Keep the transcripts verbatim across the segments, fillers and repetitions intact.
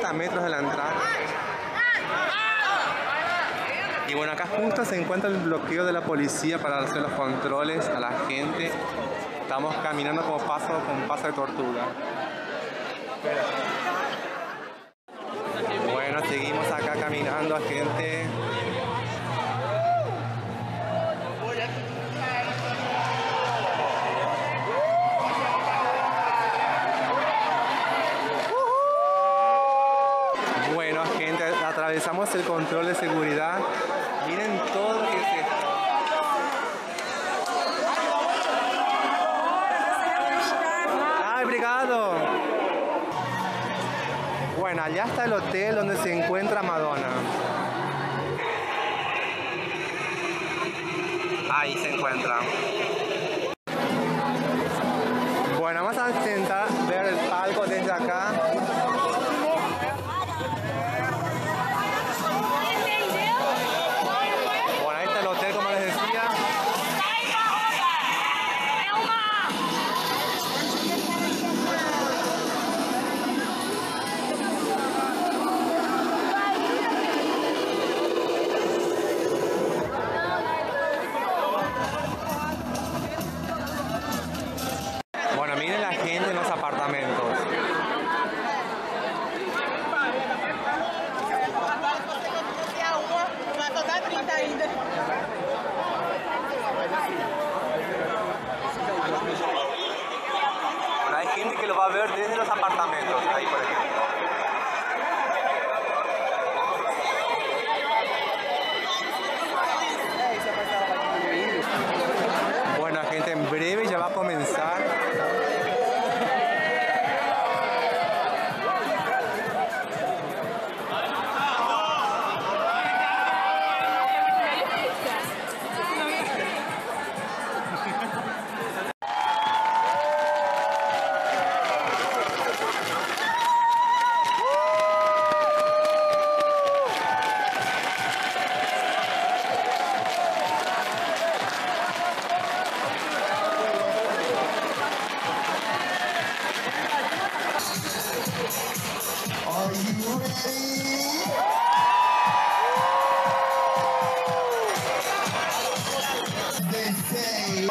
cincuenta metros de la entrada. Y bueno, acá justo se encuentra el bloqueo de la policía para hacer los controles a la gente. Estamos caminando como paso, con paso de tortuga. Bueno, seguimos acá caminando a gente. Bueno, gente, atravesamos el control de seguridad. Miren todo lo que es esto. ¡Ay, obrigado! Bueno, allá está el hotel donde se encuentra Madonna. Ahí se encuentra. Bueno, vamos a intentar ver el palco desde acá. Bueno, ahí está el hotel, como les decía. Bueno, miren la gente en los apartamentos. Bueno, hay gente que lo va a ver desde los apartamentos, ahí por ejemplo. Bueno, gente, en breve ya va a comenzar. Are you ready? They say.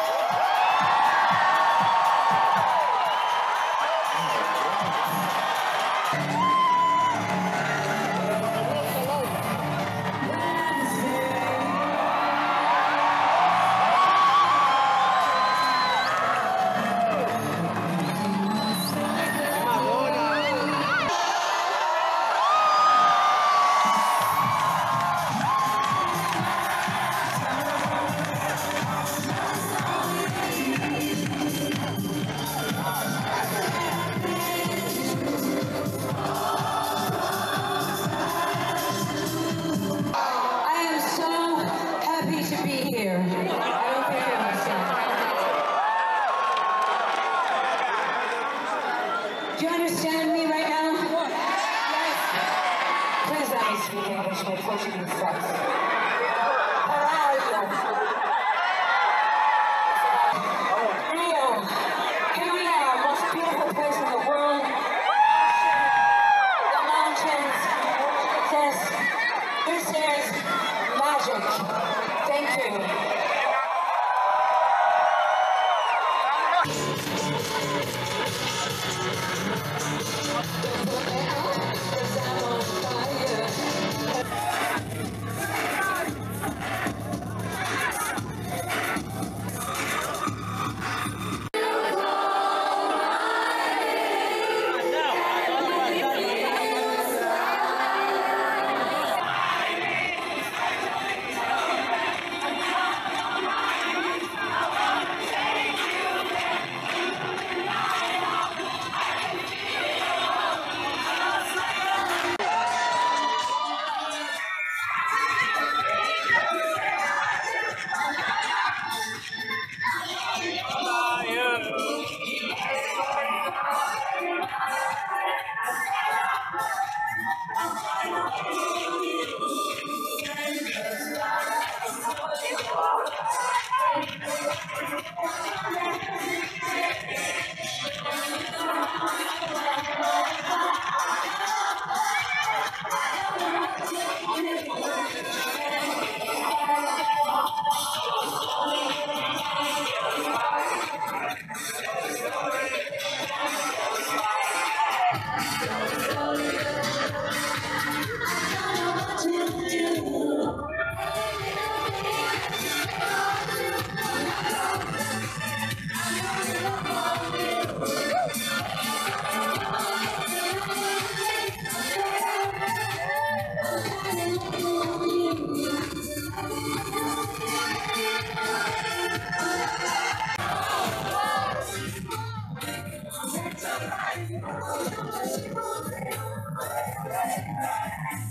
Do you understand me right now? Yes. Please let me speak English. My Portuguese sucks. Rio, here we are, most beautiful place in the world. The mountains. Yes, this is magic. Thank you.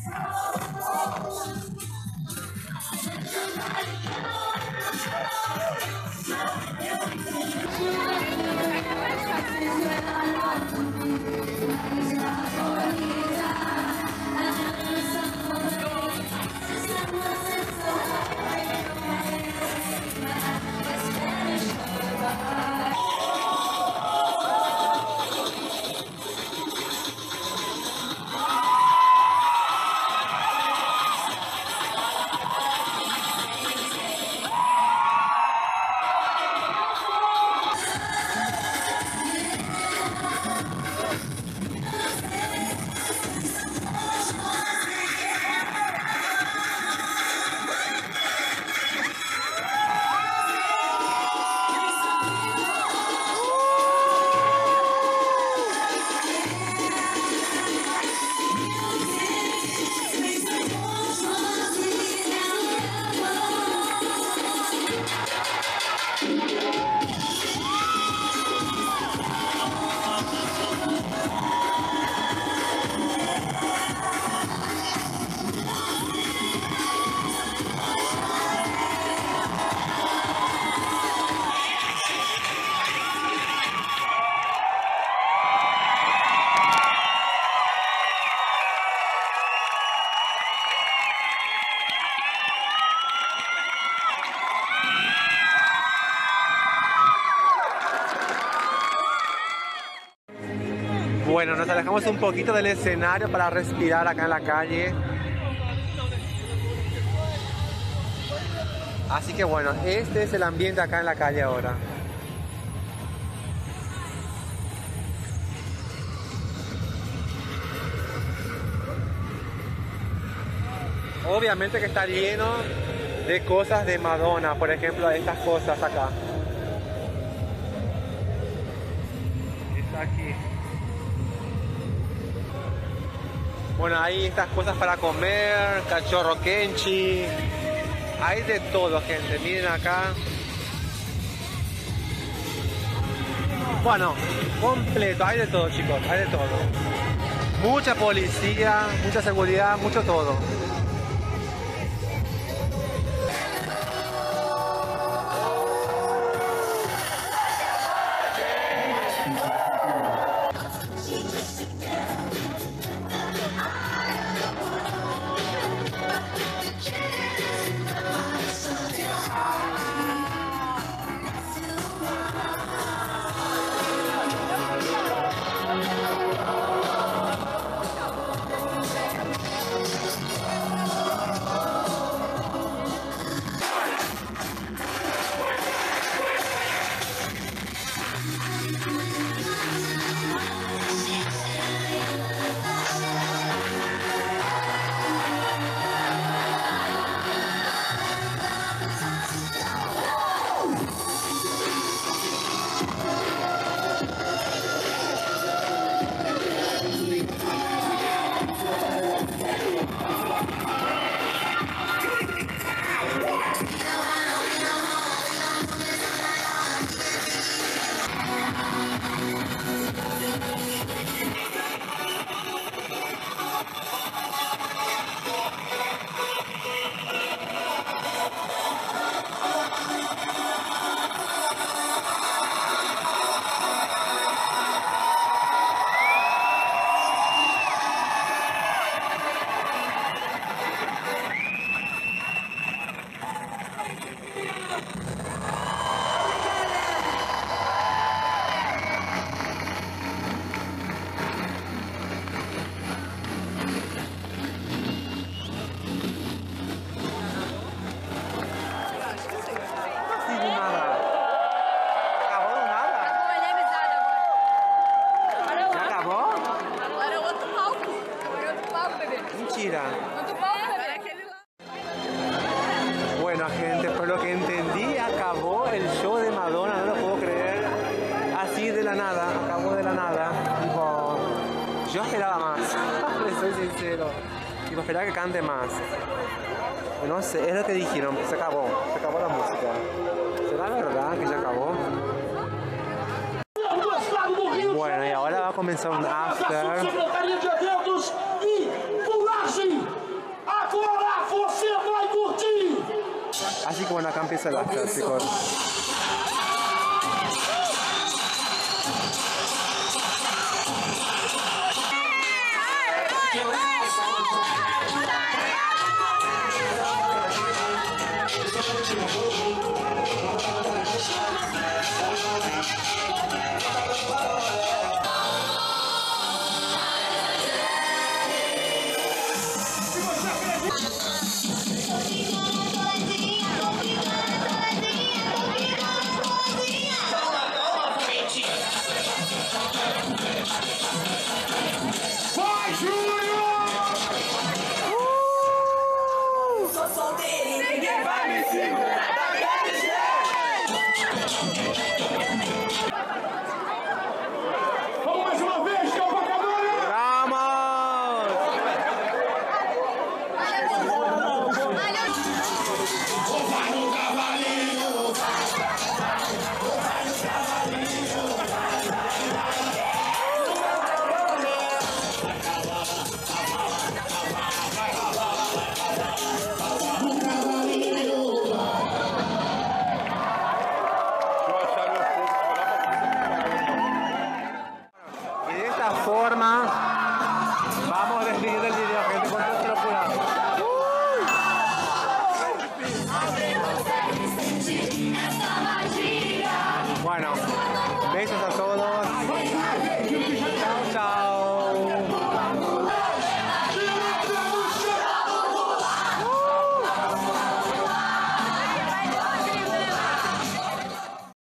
Bueno, nos alejamos un poquito del escenario para respirar acá en la calle. Así que bueno, este es el ambiente acá en la calle ahora. Obviamente que está lleno de cosas de Madonna, por ejemplo, estas cosas acá. Está aquí. Bueno, hay estas cosas para comer, cachorro kenchi. Hay de todo, gente. Miren acá. Bueno, completo. Hay de todo, chicos. Hay de todo. Mucha policía, mucha seguridad, mucho todo. Bueno, gente, por lo que entendí, acabó el show de Madonna, no lo puedo creer. Así de la nada, acabó de la nada. Tipo, yo esperaba más, les soy sincero. Tipo, esperaba que cante más. No sé, es lo que dijeron, se acabó, se acabó la música. ¿Será verdad que ya acabó? Bueno, y ahora va a comenzar un after. Secretaria de Eventos e Fulagem. bueno, acá empieza la after, chicos. Forma